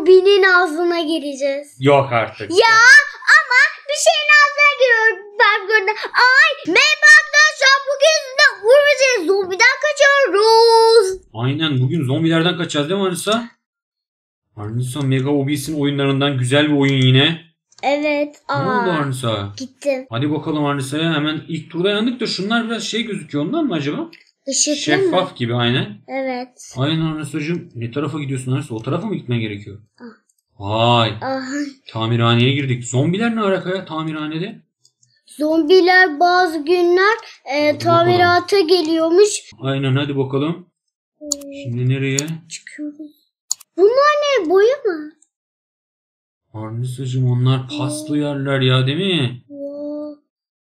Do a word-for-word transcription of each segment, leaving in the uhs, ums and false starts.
zombinin ağzına gireceğiz. Yok artık. Ya ama bir şeyin ağzına giriyor. Ben gördüm. Ay merhaba arkadaşlar, bugün de vuracağız. Zombiden kaçıyoruz. Aynen, bugün zombilerden kaçacağız değil mi Anisa? Anisa Mega Obis'in oyunlarından güzel bir oyun yine. Evet. Ne Aa, oldu Anisa? Gittim. Hadi bakalım Anisa'ya, hemen ilk turda yandık da şunlar biraz şey gözüküyor, ondan mı acaba? Işıklı Şeffaf mı? gibi aynen. Evet. Aynen Anisa'cığım. Ne tarafa gidiyorsun Anisa? O tarafa mı gitmen gerekiyor? Ah. Vay. Aha. Tamirhaneye girdik. Zombiler ne alaka ya tamirhanede? Zombiler bazı günler e, tamirata geliyormuş. Aynen, hadi bakalım. Şimdi nereye? Çıkıyoruz. Bunlar ne? Boya mı? Arnisa'cığım onlar paslı yerler ya, değil mi? Wow.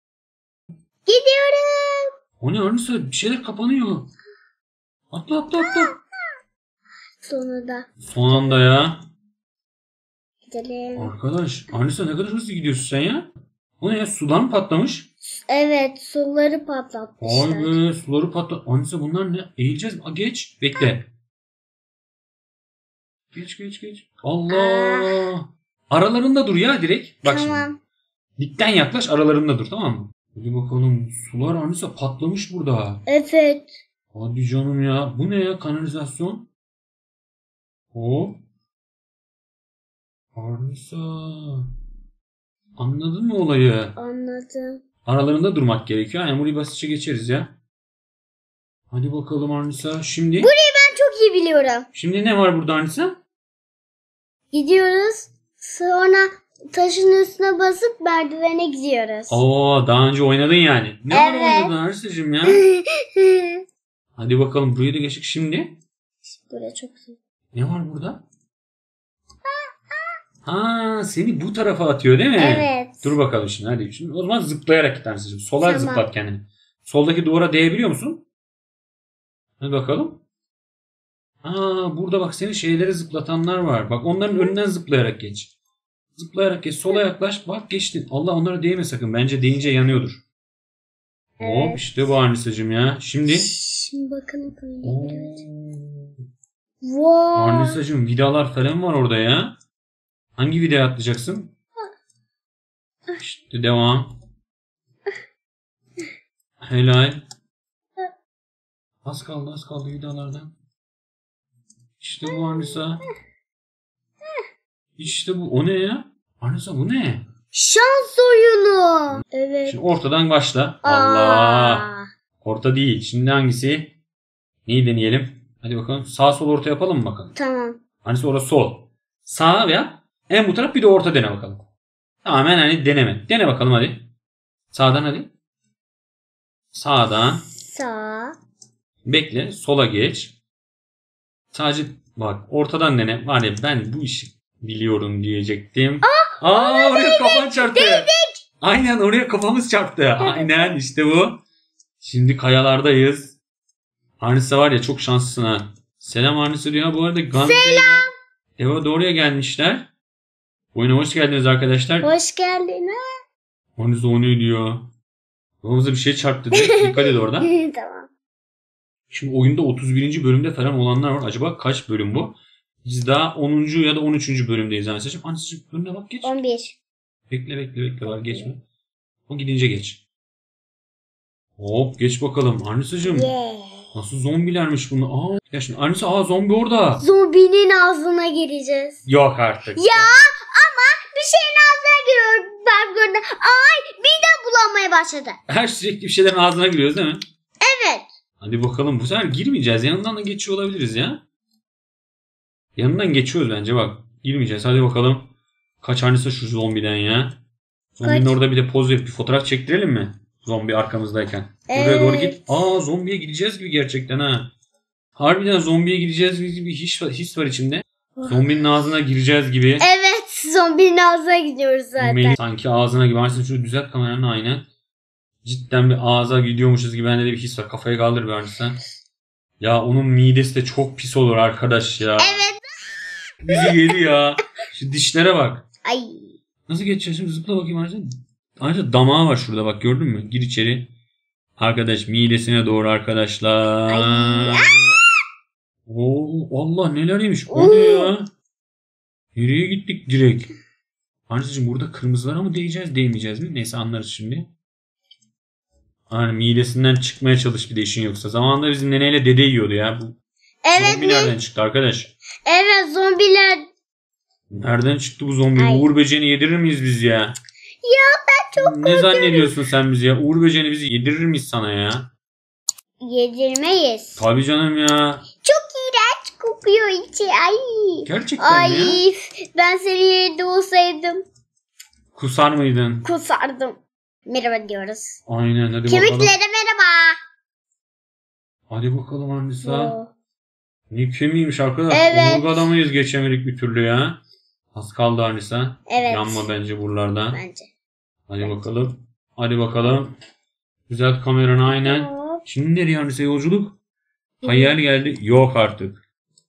Gidiyorum. O ne Arnisa? Bir şeyler kapanıyor. Atla atla atla. Sonunda. Son anda ya. Gidelim. Arkadaş Arnisa ne kadar hızlı gidiyorsun sen ya? O ne ya, sular mı patlamış? Evet, suları Vay patlatmışlar. be, suları patladı. Arnisa bunlar ne? Eğileceğiz mi? Aa, geç. Bekle. Geç geç geç. Allah. Aralarında dur ya direkt. Bak Tamam. şimdi. Dikten yaklaş, aralarında dur, tamam mı? Hadi bakalım. Sular Arnisa patlamış burada. Evet. Hadi canım ya. Bu ne ya, kanalizasyon? Hop. Arnisa. Anladın mı olayı? Anladım. Aralarında durmak gerekiyor. Yani burayı basitçe geçeriz ya. Hadi bakalım Arnisa. Şimdi Burayı ben çok iyi biliyorum. şimdi ne var burada Arnisa? Gidiyoruz. Sonra taşın üstüne basıp merdivene gidiyoruz. Oo, daha önce oynadın yani. Ne var Evet. oynadın Arnisa'cığım ya? Hadi bakalım, burayı da geçtik şimdi. Buraya çok güzel. Ne var burada? Ha, seni bu tarafa atıyor değil mi? Evet. Dur bakalım şimdi, hadi. Şimdi o zaman zıplayarak git Arnisa'cığım. Sola Tamam. zıplat kendini. Soldaki duvara değebiliyor musun? Hadi bakalım. Aa, burada bak seni şeylere zıplatanlar var. Bak onların önünden zıplayarak geç. Zıplayarak geç. Sola yaklaş. Bak geçtin. Allah, onlara değme sakın. Bence değince yanıyordur. Evet. Hop, işte bu Arnisa'cığım ya. Şimdi. Şimdi bakın. Oo. Wow. Arnisa'cığım vidalar falan var orada ya. Hangi vidaya atlayacaksın? İşte devam. Helal. Az kaldı az kaldı vidalardan. İşte bu Arnisa. İşte bu. O ne ya? Arnisa bu ne? Şans oyunu. Evet. Şimdi ortadan başla. Allah. Aa. Orta değil. Şimdi hangisi? Neyi deneyelim? Hadi bakalım. Sağ sol orta yapalım mı bakalım? Tamam. Hangisi orası sol? Sağ veya en bu taraf, bir de orta dene bakalım. Tamamen hani deneme. Dene bakalım hadi. Sağdan hadi. Sağdan. Sağ. Bekle. Sola geç. Sadece bak ortadan dene. Var ya, ben bu işi biliyorum diyecektim. Aa, Aa oraya kafan çarptı. Değdik. Aynen, oraya kafamız çarptı. Aynen işte bu. Şimdi kayalardayız. Arnisa var ya, çok şanslısın ha. Selam Arnisa diyor. Bu arada Gamze ile Eva doğruya gelmişler. Oyuna hoş geldiniz arkadaşlar. Hoş geldin. Arnisa o ne diyor? Kafamıza bir şey çarptı diyor. Dikkat et orada. Tamam. Şimdi oyunda otuz birinci bölümde falan olanlar var. Acaba kaç bölüm bu? Biz daha onuncu ya da on üçüncü bölümdeyiz Anisa'cığım. Anisa'cığım önüne bak, geç. on bir. Bekle bekle bekle var, geçme. O gidince geç. Hop geç bakalım. Anisa'cığım Yeah. nasıl zombilermiş bunlar. Aa, ya şimdi Anisa, aa zombi orada. Zombinin ağzına gireceğiz. Yok artık. Ya ama bir şeyin ağzına giriyor. Ben gördüm. Ay midem bulanmaya başladı. Her sürekli bir şeylerin ağzına giriyoruz değil mi? Evet. Hadi bakalım, bu sefer girmeyeceğiz. Yanından da geçiyor olabiliriz ya. Yanından geçiyoruz bence bak. Girmeyeceğiz. Hadi bakalım. Kaç Anisa şu zombiden ya. Zombinin Kaç? orada bir de poz verip bir fotoğraf çektirelim mi? Zombi arkamızdayken. Buraya Evet. doğru git. Aa, zombiye gideceğiz gibi gerçekten ha. Harbiden zombiye gideceğiz gibi bir his var, his var içimde. Zombinin ağzına gireceğiz gibi. Evet, zombinin ağzına gidiyoruz zaten. Melih sanki ağzına gibi. Aslında şu düzelt kameranın aynen. Cidden bir ağza gidiyormuşuz gibi bende de bir his var. Kafayı kaldır bir sen. Ya onun midesi de çok pis olur arkadaş ya. Evet. Bizi yedi ya. Şu dişlere bak. Ay. Nasıl geçeceğiz şimdi? Zıpla bakayım Arca. Ayrıca damağı var şurada bak, gördün mü? Gir içeri. Arkadaş midesine doğru arkadaşlar. Ay. Oo, Allah neler yemiş. O ne ya? Nereye gittik direkt? Arnisa'cığım burada kırmızılara mı değeceğiz değmeyeceğiz mi? Neyse anlarız şimdi. Hani midesinden çıkmaya çalış bir de işin yoksa. Zamanında bizim neneyle dede yiyordu ya. Bu Evet. zombi nereden çıktı arkadaş? Evet zombiler. Nereden çıktı bu zombi? Ay. Uğur böceğini yedirir miyiz biz ya? Ya ben çok Ne zannediyorsun sen bizi ya? Uğur böceğini bizi yedirir miyiz sana ya? yedirmeyiz. Tabii canım ya. Çok iğrenç kokuyor içi. Ay. Gerçekten Ay mi ya? ben senin yerinde olsaydım Kusar mıydın? kusardım. Merhaba diyoruz. Aynen hadi Kemiklere bakalım. merhaba. Hadi bakalım Arnisa. Oo. Ne kemiğiymiş arkadaş. Evet. Omurgada mıyız geçemedik bir türlü ya. Az kaldı Arnisa. Evet. Yanma bence buralarda. Bence. Hadi bakalım. Hadi bakalım. Düzelt kameranı aynen. Hop. Şimdi nereye Arnisa yolculuk? Hayal geldi. Yok artık.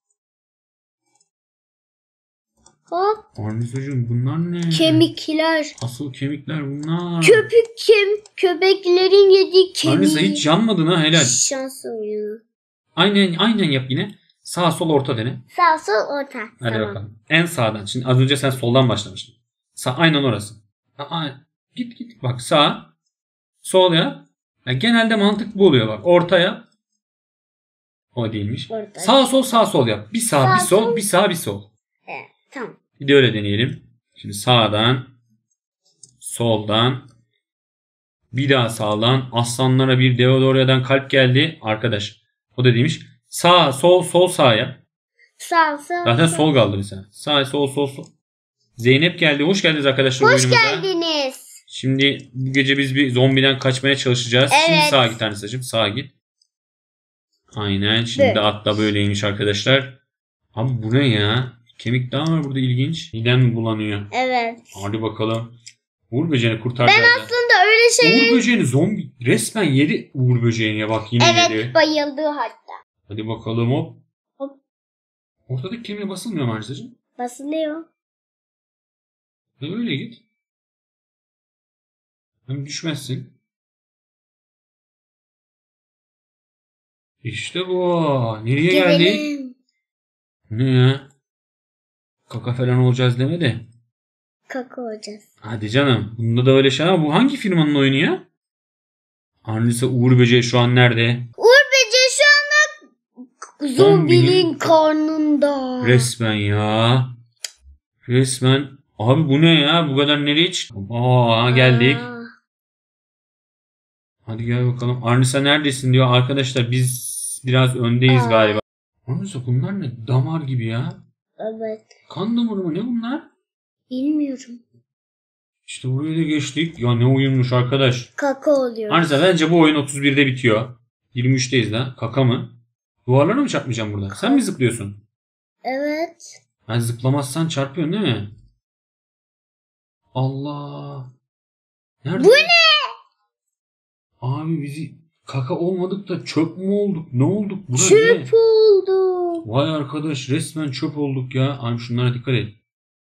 Hop. Arnisa'cığım bunlar ne? Kemikler. Asıl kemikler bunlar. Köpük kem. Köpeklerin yediği kemik. Arnisa hiç yanmadın ha helal. Şans oyunu. Aynen aynen yap yine. Sağ sol orta dene. Sağ sol orta. Hadi tamam. bakalım. En sağdan. Şimdi az önce sen soldan başlamıştın. Sağ aynen orası. Aa, git git bak sağ. Sol ya. Ya genelde mantık bu oluyor bak. Ortaya. O değilmiş. Orta. Sağ sol sağ sol yap. Bir sağ, Sağ, bir sol, sol. bir sağ bir sol. Evet, tamam. Bir de öyle deneyelim. Şimdi sağdan, soldan, bir daha sağdan. Aslanlara bir Deodorya'dan kalp geldi. Arkadaş. O da demiş. Sağ, sol, sol, sağ yap. Sağ sağ. Zaten sağ. sol kaldı mesela. Sağ, sol, sol, sol. Zeynep geldi. Hoş geldiniz arkadaşlar Hoş oyunumuza. geldiniz. Şimdi bu gece biz bir zombiden kaçmaya çalışacağız. Şimdi Evet. sağa git Anisa'cığım. Sağa git. Aynen. Şimdi Evet. atla böyleymiş arkadaşlar. Abi bu ne ya? Kemik daha var burada ilginç. Midem mi bulanıyor? Evet. Hadi bakalım. Uğur böceğini kurtaracağız. Ben aslında öyle şey. Uğur böceğini zombi resmen yedi Uğur böceğini ya bak yine Evet yedi. bayıldı hatta. Hadi bakalım hop. Hop. Ortadaki kemiğe basılmıyor mu Anisa'cığım? Basılıyor. E öyle git. Hem düşmezsin. İşte bu. Nereye geldik? Gidelim. Ne ya? Kaka falan olacağız deme de. Kaka olacağız. Hadi canım. Bunda da öyle şey ama bu hangi firmanın oyunu ya? Arnisa Uğur Böceği şu an nerede? Uğur Böceği şu anda zombinin karnında. Resmen ya. Resmen. Abi bu ne ya? Bu kadar nereye çıktı? Aa geldik. Aa, Hadi gel bakalım. Arnisa neredesin diyor. Arkadaşlar biz biraz öndeyiz Aa. galiba. Arnisa bunlar ne? Damar gibi ya. evet. Kan damarı mı? Ne bunlar? Bilmiyorum. İşte buraya da geçtik. Ya ne oyunmuş arkadaş. Kaka oluyor. Arnisa bence bu oyun otuz birde bitiyor. yirmi üçteyiz lan. Kaka mı? Duvarlara mı çarpmayacağım burada? Sen mi zıplıyorsun? Evet. Ben zıplamazsan çarpıyorsun değil mi? Allah. Nerede? Bu ne? Abi bizi kaka olmadık da çöp mü olduk? Ne olduk? Bura Çöp ne? oldu. Vay arkadaş resmen çöp olduk ya. Abi şunlara dikkat et.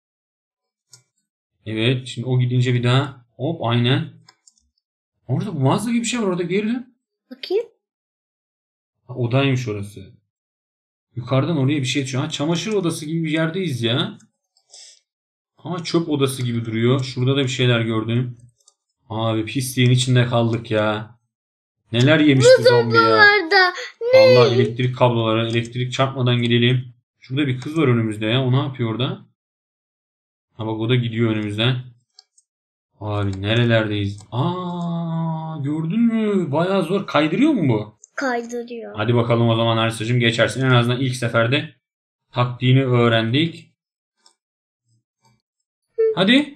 Evet şimdi o gidince bir daha. Hop aynen. Orada mağaza gibi bir şey var orada geri dön. Bakayım. Ha, odaymış orası. Yukarıdan oraya bir şey düşüyor. Ha, çamaşır odası gibi bir yerdeyiz ya. Ama çöp odası gibi duruyor. Şurada da bir şeyler gördüm. Abi pisliğin içinde kaldık ya. Neler yemiş bu zombi ya. Nerede? Allah elektrik kabloları. Elektrik çarpmadan gidelim. Şurada bir kız var önümüzde ya. O ne yapıyor orada? Ha bak o da gidiyor önümüzden. Abi nerelerdeyiz? Aa gördün mü? Bayağı zor. Kaydırıyor mu bu? Kaydırıyor. Hadi bakalım o zaman Arisa'cığım geçersin. En azından ilk seferde taktiğini öğrendik. Hadi.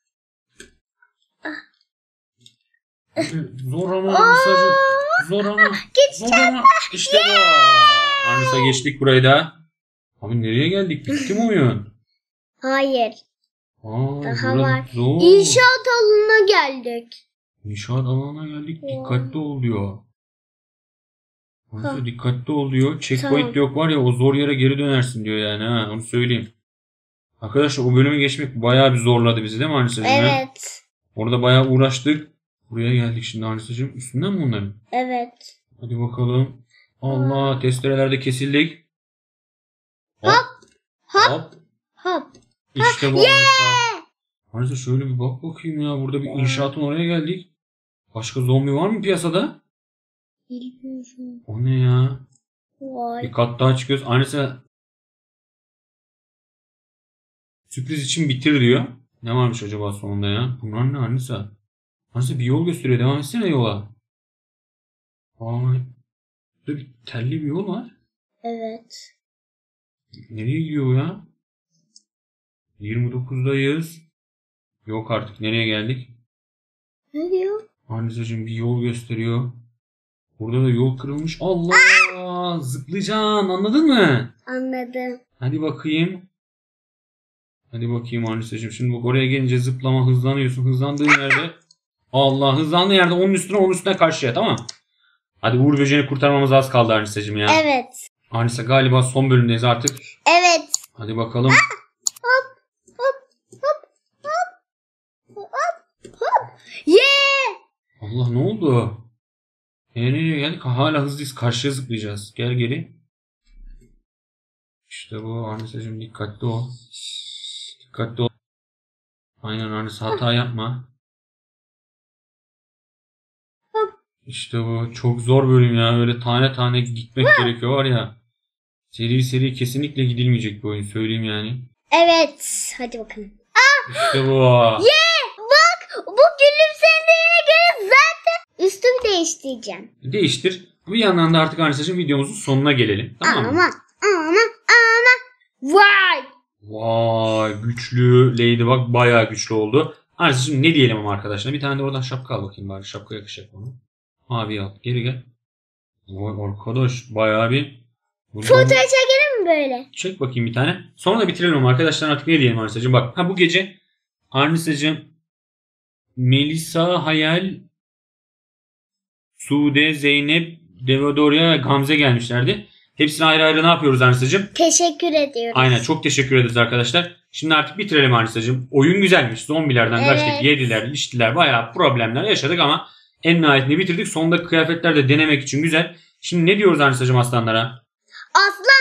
Zor ama Arisa'cığım. Zor ama. Zor ama. İşte bu. Arisa geçtik burayı da. Abi nereye geldik? Bitti mi oyun? Hayır. Aa, Daha burası var. Zor. İnşaat alanına geldik. İnşaat alanına geldik. Dikkatli ol diyor. Arisa dikkatli ol diyor. Checkpoint Tamam. yok var ya o zor yere geri dönersin diyor yani ha onu söyleyeyim. Arkadaşlar o bölümü geçmek bayağı bir zorladı bizi değil mi Anisa'cığım? ya? Evet. Orada bayağı uğraştık. Buraya geldik şimdi Anisa'cığım. Üstünden mi bunların? Evet. Hadi bakalım. Allah testerelerde kesildik. Hop. Hop. Hop. Hop. İşte bu Anisa. Anisa şöyle bir bak bakayım ya. Burada bir inşaatın oraya geldik. Başka zombi var mı piyasada? Bilmiyorum. O ne ya? Vay. Bir kat daha çıkıyoruz. Anisa sürpriz için bitir diyor. Ne varmış acaba sonunda ya? Bunlar ne Anisa? Anisa bir yol gösteriyor. Devam etsene yola. Vay. Burada bir telli bir yol var. Evet. Nereye gidiyor ya? yirmi dokuzdayız. Yok artık. Nereye geldik? Ne diyor? Anisa'cığım bir yol gösteriyor. Burada da yol kırılmış. Allah! Zıplayacaksın. Anladın mı? Anladım. Hadi bakayım. Hadi bakayım Anisa'cığım. Şimdi bak oraya gelince zıplama, hızlanıyorsun. Hızlandığın yerde. Allah, hızlandığın yerde onun üstüne onun üstüne karşıya, tamam. Hadi Uğur Böceğini kurtarmamız az kaldı Anisa'cığım ya. Evet. Anisa galiba son bölümdeyiz artık. Evet. Hadi bakalım. Hop hop hop hop hop hop. Yeah. Allah ne oldu? E, nereye geldik? Hala hızlıyız. Karşıya zıplayacağız. Gel geri. İşte bu. Anisa'cığım dikkatli ol. Dikkatli ol. Aynen Anisa, hata yapma. İşte bu. Çok zor bölüm ya. Öyle tane tane gitmek gerekiyor var ya. Seri seri kesinlikle gidilmeyecek bu oyun. Söyleyeyim yani. Evet. Hadi bakalım. İşte bu. Yeah. Bak bu gülümsemeye göre zaten üstümü değiştireceğim. Değiştir. Bir yandan da artık Anisa'cığım videomuzun sonuna gelelim. Tamam mı? Ama ama ama. Vay. Vay, güçlü Ladybug bayağı güçlü oldu. Anisa'cığım ne diyelim ama arkadaşlar. Bir tane de oradan şapka al bakayım bari. Şapka yakışacak bana. Mavi al. Geri gel. Vay arkadaş bayağı bir. Fotoğraf çekelim mi böyle? Çek bakayım bir tane. Sonra da bitirelim ama arkadaşlar artık ne diyelim Anisa'cığım. Bak ha bu gece Anisa'cığım, Melisa, Hayal, Sude, Zeynep, Devadorya ve Gamze gelmişlerdi. Hepsine ayrı ayrı ne yapıyoruz Anisa'cığım? Teşekkür ediyoruz. Aynen, çok teşekkür ederiz arkadaşlar. Şimdi artık bitirelim Anisa'cığım. Oyun güzelmiş. Zombilerden Evet. kaçtık. Yediler, içtiler. Bayağı problemler yaşadık ama en nihayetinde bitirdik. Sonunda kıyafetler de denemek için güzel. Şimdi ne diyoruz Anisa'cığım aslanlara? Aslan